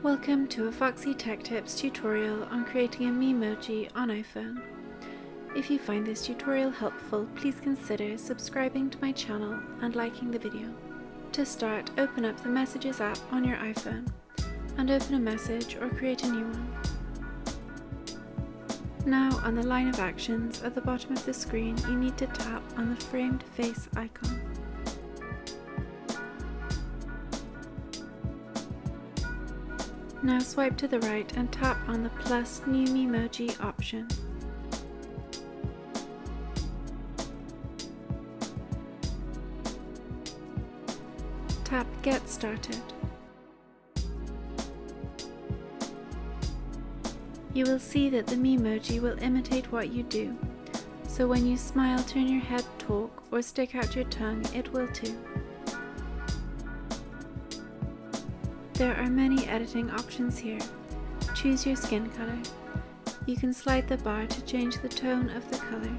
Welcome to a Foxy Tech Tips tutorial on creating a Memoji on iPhone. If you find this tutorial helpful, please consider subscribing to my channel and liking the video. To start, open up the Messages app on your iPhone and open a message or create a new one. Now, on the line of actions at the bottom of the screen, you need to tap on the framed face icon. Now swipe to the right and tap on the plus New Memoji option. Tap Get Started. You will see that the Memoji will imitate what you do, so when you smile, turn your head, talk, or stick out your tongue, it will too. There are many editing options here. Choose your skin color. You can slide the bar to change the tone of the color.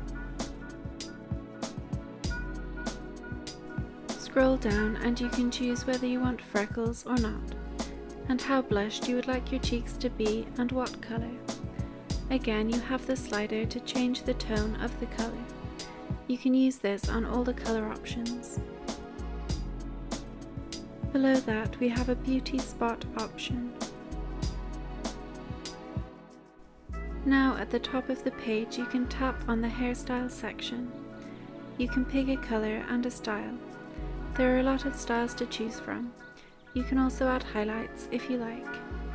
Scroll down and you can choose whether you want freckles or not, and how blushed you would like your cheeks to be and what color. Again, you have the slider to change the tone of the color. You can use this on all the color options. Below that, we have a beauty spot option. Now at the top of the page, you can tap on the hairstyle section. You can pick a color and a style. There are a lot of styles to choose from. You can also add highlights if you like.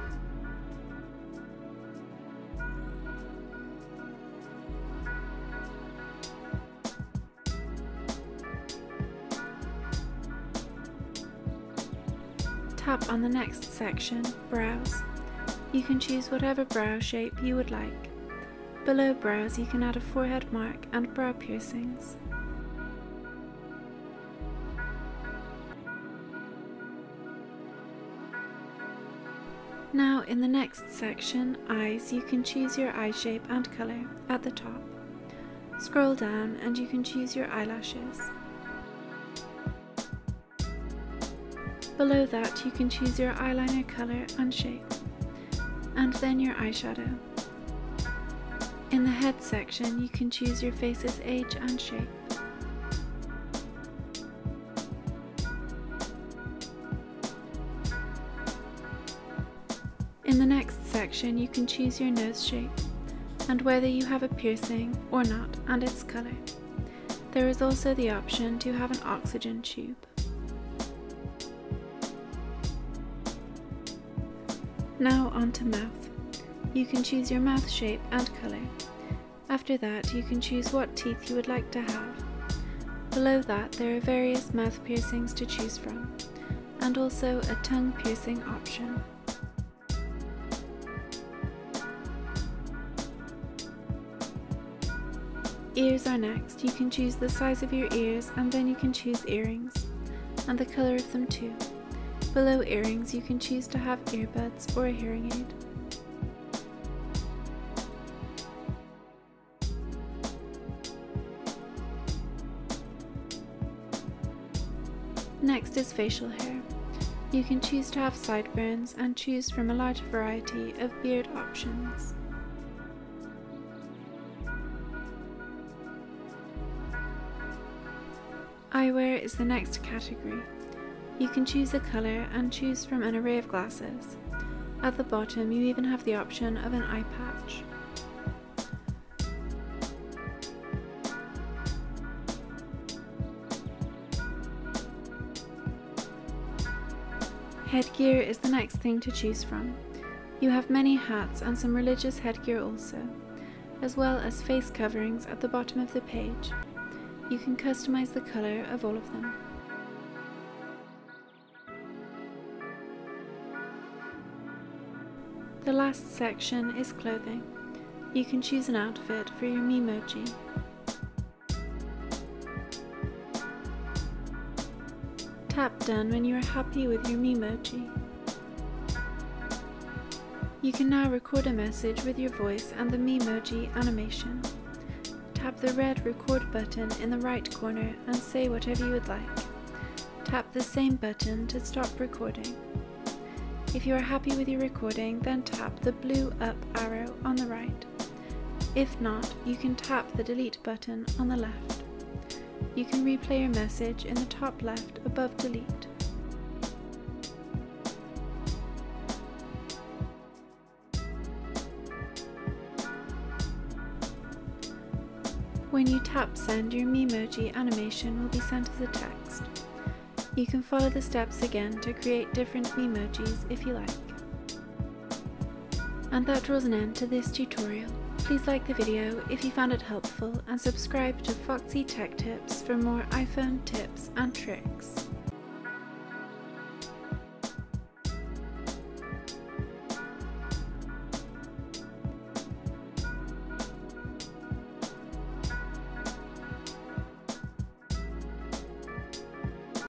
Tap on the next section, Brows. You can choose whatever brow shape you would like. Below brows, you can add a forehead mark and brow piercings. Now in the next section, Eyes, you can choose your eye shape and color at the top. Scroll down and you can choose your eyelashes. Below that, you can choose your eyeliner color and shape, and then your eyeshadow. In the head section, you can choose your face's age and shape. In the next section, you can choose your nose shape, and whether you have a piercing or not, and its color. There is also the option to have an oxygen tube. Now onto mouth. You can choose your mouth shape and color. After that, you can choose what teeth you would like to have. Below that, there are various mouth piercings to choose from, and also a tongue piercing option. Ears are next. You can choose the size of your ears, and then you can choose earrings, and the color of them too. Below earrings, you can choose to have earbuds or a hearing aid. Next is facial hair. You can choose to have sideburns and choose from a large variety of beard options. Eyewear is the next category. You can choose a color and choose from an array of glasses. At the bottom, you even have the option of an eye patch. Headgear is the next thing to choose from. You have many hats and some religious headgear also, as well as face coverings at the bottom of the page. You can customize the color of all of them. The last section is clothing. You can choose an outfit for your Memoji. Tap Done when you are happy with your Memoji. You can now record a message with your voice and the Memoji animation. Tap the red record button in the right corner and say whatever you would like. Tap the same button to stop recording. If you are happy with your recording, then tap the blue up arrow on the right. If not, you can tap the delete button on the left. You can replay your message in the top left above delete. When you tap send, your Memoji animation will be sent as a text. You can follow the steps again to create different Memojis if you like. And that draws an end to this tutorial. Please like the video if you found it helpful and subscribe to Foxy Tech Tips for more iPhone tips and tricks.